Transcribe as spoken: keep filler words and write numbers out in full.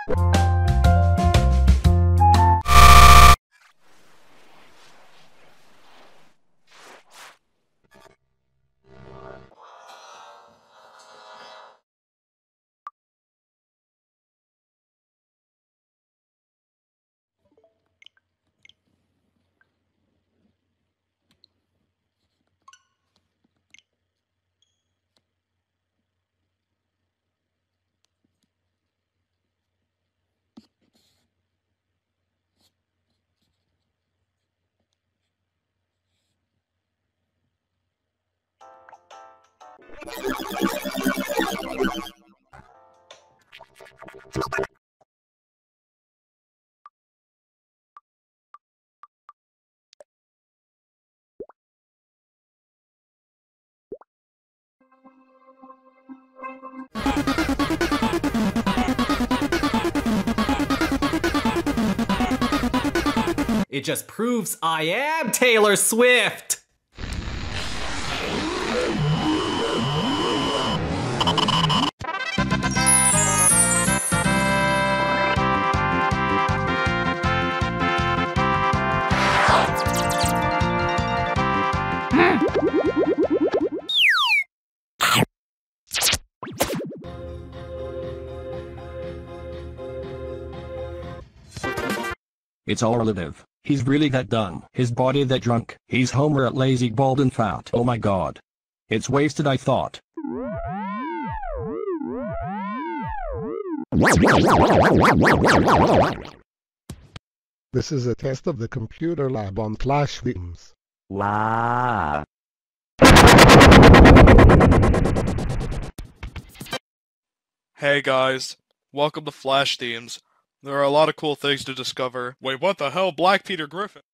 It just proves I am Taylor Swift! It's all relative. He's really that dumb. His body that drunk. He's Homer at lazy, bald and fat. Oh my god. It's wasted, I thought. This is a test of the computer lab on Flash themes. Wow. Hey guys, welcome to Flash Themes. There are a lot of cool things to discover. Wait, what the hell? Black Peter Griffin?